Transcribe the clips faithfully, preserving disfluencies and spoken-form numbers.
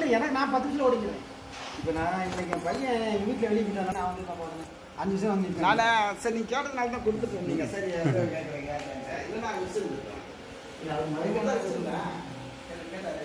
இல்லை எனக்கு நான் பத்து நிமிஷம் ஓடிக்கிறேன். இப்போ நான் இன்னைக்கு என் பையன் எங்கள் வீட்டில் வெளியே போயிட்டாங்க. நான் வந்து நான் போடுறேன் அஞ்சு நிமிஷம் வந்து நான் சரி நீங்கள் கேட்டதுனால தான் கொடுத்துட்டு வந்தீங்க. சரி கேட்குறேன் கேட்குறேன் இல்லை நான் விசில் இல்லை அது மறுபடியும் தான் வச்சுருந்தேன் கேட்டார்.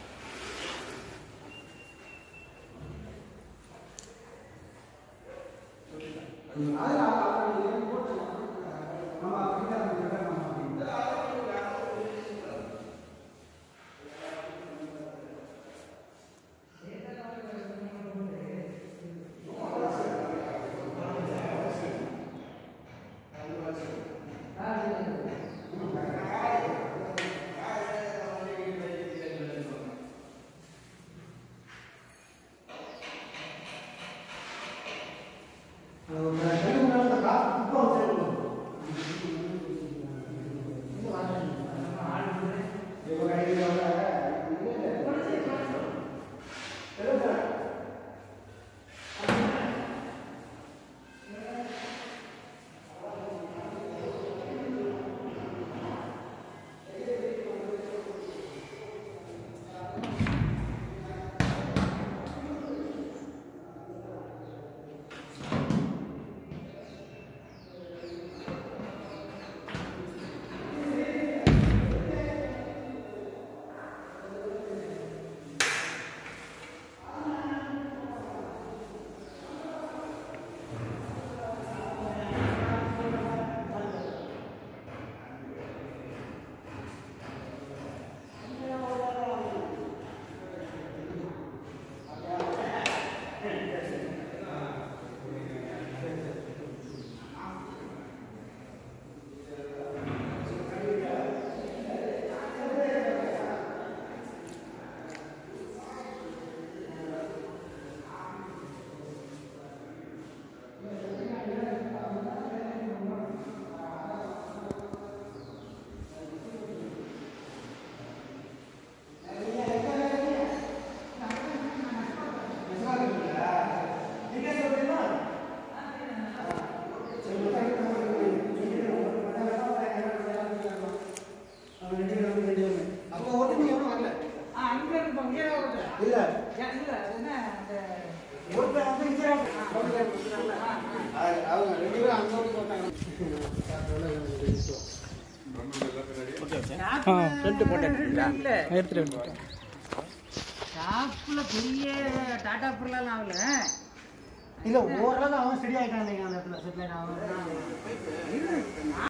பெரிய டாடா பொருளாம் ஆகல இல்ல ஓரளவு அவன் ஸ்டடி ஆயிட்டான் அந்த இடத்துல செட்டில் ஆகும்.